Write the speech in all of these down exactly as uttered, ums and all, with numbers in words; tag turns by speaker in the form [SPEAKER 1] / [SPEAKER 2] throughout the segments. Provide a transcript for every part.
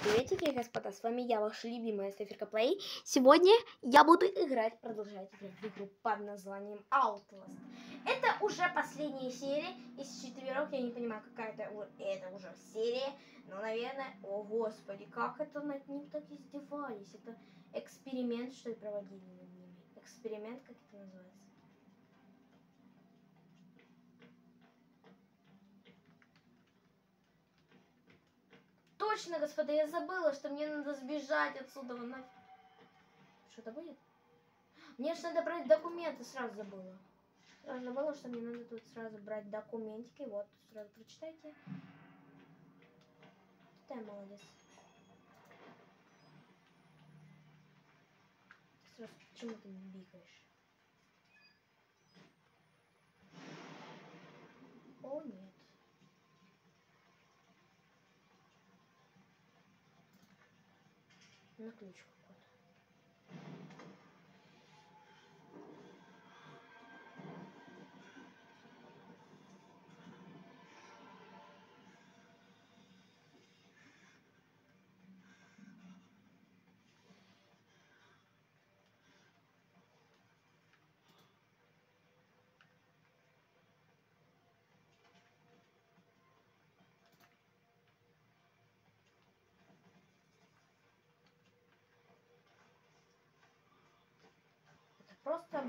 [SPEAKER 1] Приветики, господа, с вами я, ваша любимая Стефирка Плей. Сегодня я буду играть, продолжать играть в игру под названием Outlast. Это уже последняя серия из четырех, я не понимаю, какая это, вот это уже серия, но, наверное, о господи, как это над ним так издевались. Это эксперимент, что ли, проводили над ними. Эксперимент, как это называется? Точно, господа, я забыла, что мне надо сбежать отсюда. Нафиг. Что-то будет? Мне же надо брать документы, сразу забыла. Сразу забыла, что мне надо тут сразу брать документики. Вот, сразу прочитайте. Ты молодец. Ты сразу, почему ты не бегаешь? О, нет. На ключ какой-то. Это просто...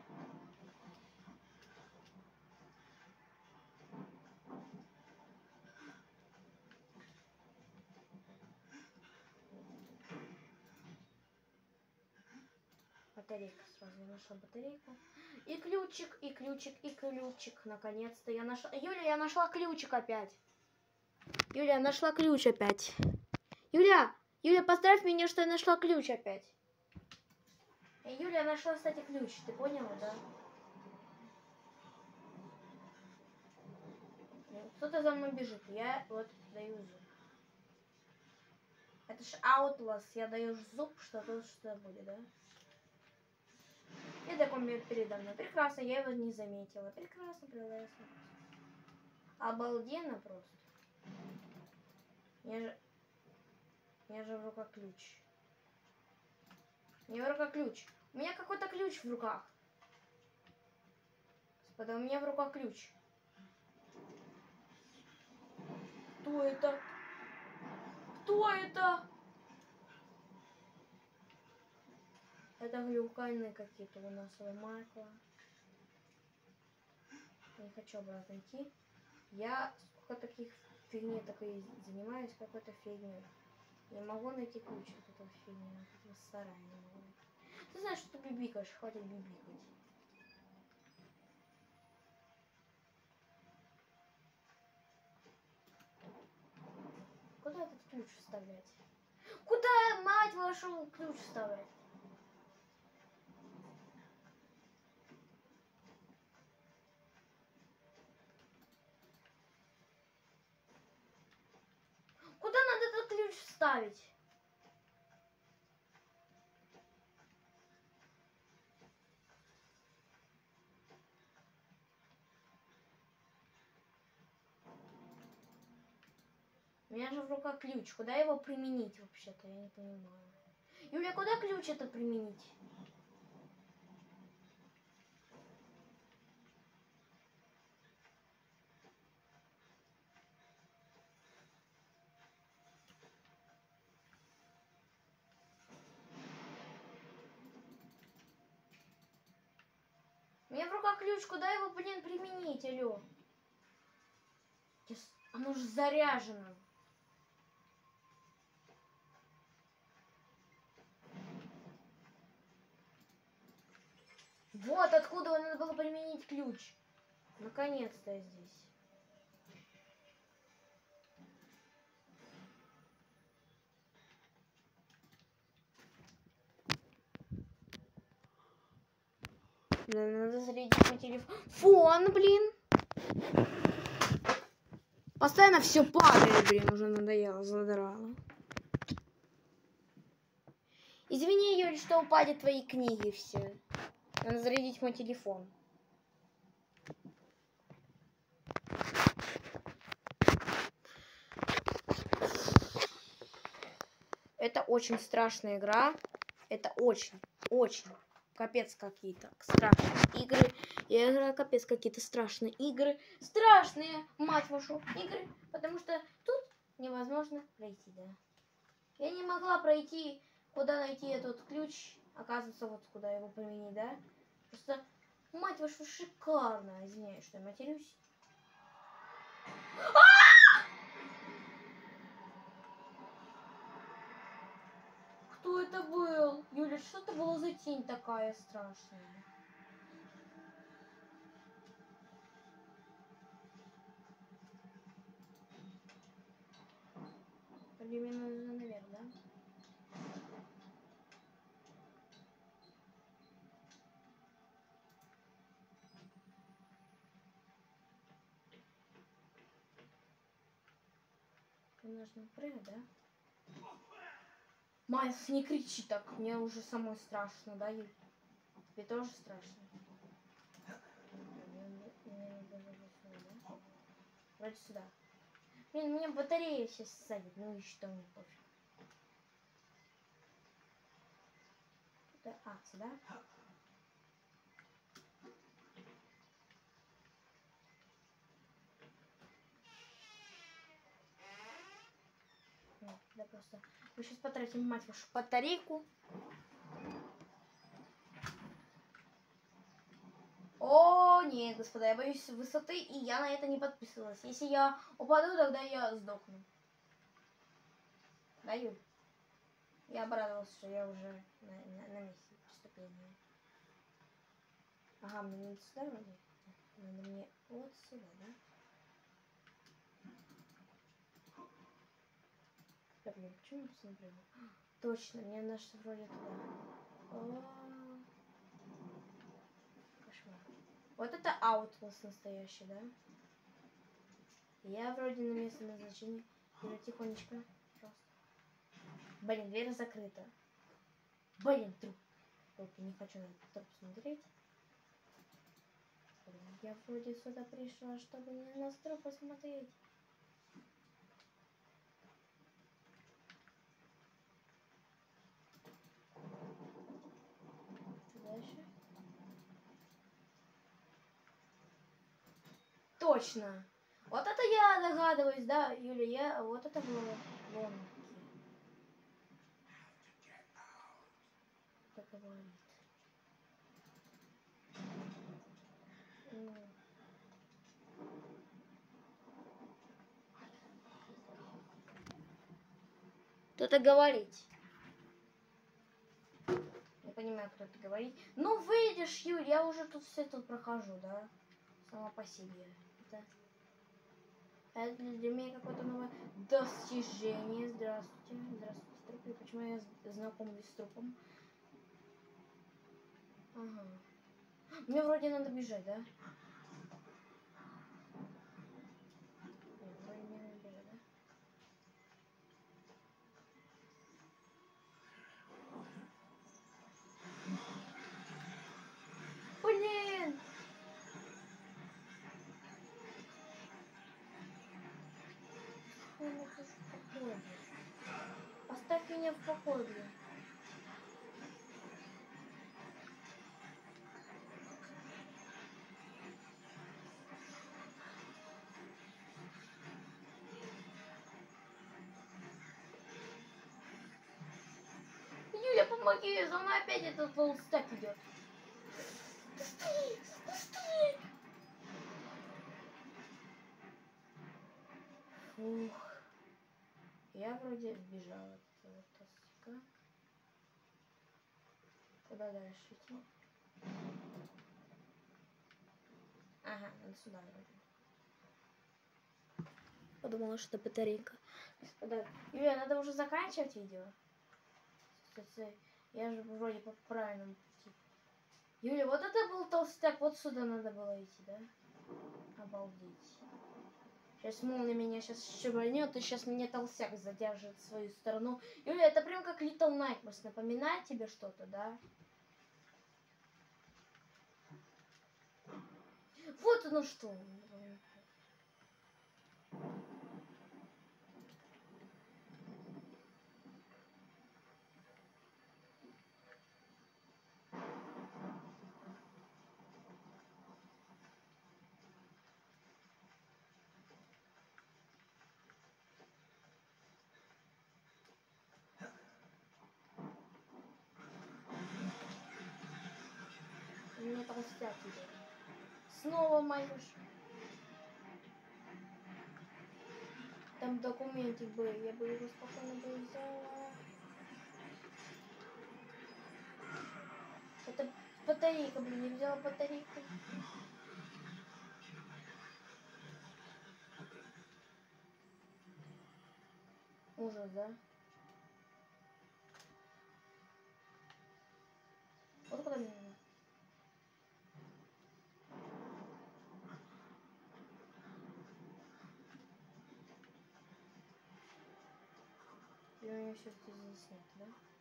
[SPEAKER 1] Батарейка, сразу я нашла батарейку. И ключик, и ключик, и ключик. Наконец-то я нашла... Юля, я нашла ключик опять. Юля, я нашла ключ опять. Юля, Юля, поздравь меня, что я нашла ключ опять. Юля, я нашла, кстати, ключ. Ты поняла, да? Кто-то за мной бежит. Я вот даю зуб. Это ж Outlast. Я даю зуб, что тут что будет, да? И документ передо мной. Прекрасно, я его не заметила. Прекрасно, прекрасно. Обалденно просто. Я же... Я же в руках ключ. У меня в руках ключ. У меня какой-то ключ в руках. Господа, у меня в руках ключ. Кто это? Кто это? Это глюкальные какие-то у нас у Майкла. Не хочу обратно идти. Я сколько таких фигней такой занимаюсь, какой-то фигней. Не могу найти ключ от этого фигни, от этого сарая не могу. Ты знаешь, что ты бибикаешь, хватит бибикать. Куда этот ключ вставлять? Куда, мать вашу, ключ вставлять? Куда надо этот ключ вставить? У меня же в руках ключ. Куда его применить вообще-то? Я не понимаю. Юля, куда ключ это применить? У меня в руках ключ. Куда его, блин, применить, алло? Оно же заряжено. Вот откуда надо было применить ключ. Наконец-то я здесь. Надо зарядить мой телефон. Фон, блин. Постоянно все падает, блин, уже надоело, задрало. Извини, Юль, что упадет твои книги все. Надо зарядить мой телефон. очень страшная игра. Это очень, очень капец какие-то страшные игры. Я играю капец какие-то страшные игры. Страшные, мать вашу, игры. Потому что тут невозможно пройти, да. Я не могла пройти, куда найти этот ключ. Оказывается, вот куда его применить, да. Просто, мать вашу, шикарно. Извиняюсь, что я матерюсь. Кто это был? Юля, что это была за тень такая страшная? Или мне нужно наверх, да? Мне нужно прыгать, да? Майлз, не кричи так, мне уже самой страшно, да, Юль? Тебе тоже страшно? Вроде сюда. Блин, у меня батарея сейчас садит, ну и что, мне пофиг. Да, а, сюда? Нет, да просто. Мы сейчас потратим, мать вашу, батарейку. О, нет, господа, я боюсь высоты, и я на это не подписывалась. Если я упаду, тогда я сдохну. Да, Юль? Я обрадовалась, что я уже на, на, на месте преступления. Ага, мне надо сюда вроде. Надо мне вот сюда, да? Да, блин, почему я посмотрела? Точно, мне надо что вроде туда. О, кошмар. Вот это Outlast настоящий, да? Я вроде на место назначения. Юля, тихонечко, пожалуйста. Блин, дверь закрыта. Блин, труп. Только не хочу на этот труп смотреть. Блин, я вроде сюда пришла, чтобы не на труп посмотреть. Дальше. Точно. Вот это я догадываюсь, да, Юля, я... Вот это было ломки. Как говорит. Кто-то говорит. Не понимаю, кто это говорит. Ну, выйдешь, Юль, я уже тут все тут прохожу, да? Сама по себе. Это, это для меня какое-то новое достижение. Здравствуйте. Здравствуйте, трупы. Почему я знакомлюсь с трупом? Ага. Мне вроде надо бежать, да? Нет, вроде мне надо бежать, да? Блин! Оставь меня в покое, блин. Юля, помоги, за мной опять этот толстяк идет. Быстрее, быстрее. Фух. Я вроде сбежала от этого толстяка. Куда дальше идти? Ага, надо сюда вроде. Подумала, что это батарейка. Господа, Юля, надо уже заканчивать видео. Я же вроде по правильному пути. Юля, вот это был толстяк, вот сюда надо было идти, да? Обалдеть. Сейчас молния меня сейчас щебанет, и сейчас меня толстяк задержит в свою сторону. Юля, это прям как Little Nightmares. Напоминает тебе что-то, да? Вот оно что. нельзя тебе. Снова моешь. Там документик был, я бы его спокойно бы взяла. Это батарейка, блин, я взяла батарейку. Ужас, да? Вот куда мне надо. И у меня все здесь снято, да?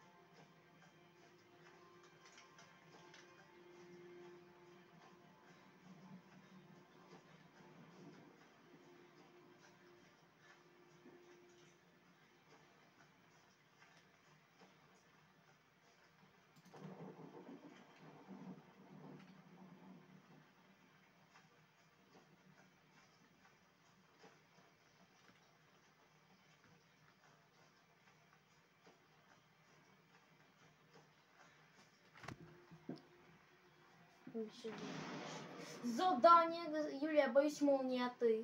[SPEAKER 1] Задание, Юлия, боюсь молнии, а ты?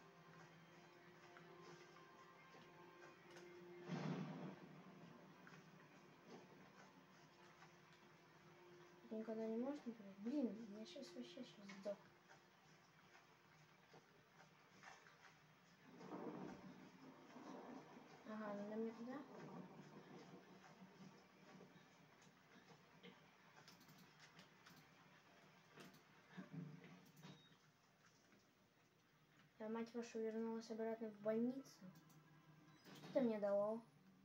[SPEAKER 1] Никогда не можешь, например? Блин, я сейчас вообще сейчас сдох. Ага, надо мне туда? Я, мать вашу, вернулась обратно в больницу. Что ты мне дало?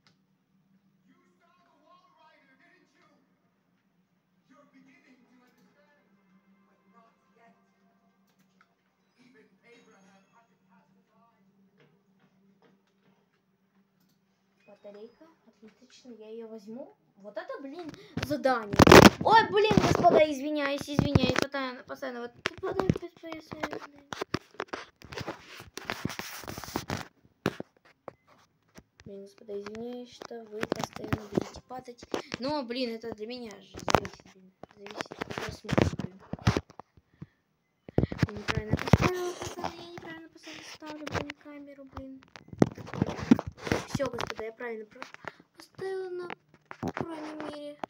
[SPEAKER 1] Батарейка, отлично, я ее возьму. Вот это, блин, задание. Ой, блин, господа, извиняюсь, извиняюсь, постоянно, постоянно, вот, блин, господа, извиняюсь, что вы постоянно будете падать. Но, блин, это для меня же зависит, блин, зависит от просмотра, блин. Я неправильно поставила, пацаны, я неправильно поставила, блин, камеру, блин. Все, господа, я правильно поставила на, по крайней мере.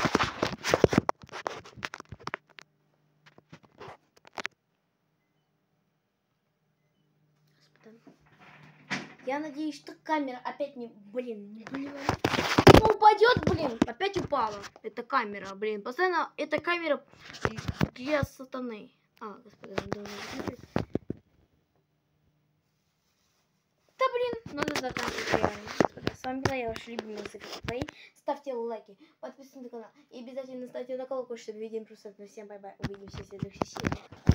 [SPEAKER 1] Господа. Я надеюсь, что камера опять не, блин, не понимаю. Упадет, блин, опять упала. Это камера, блин, постоянно, это камера для сатаны. А, господа, надо выключить. Да, блин, надо заканчивать реально. Господа, с вами была я, ваш любимый София Плей. Ставьте лайки, подписывайтесь на канал и обязательно ставьте на колокольчик, чтобы видео просто. Всем бай-бай, увидимся в следующей серии.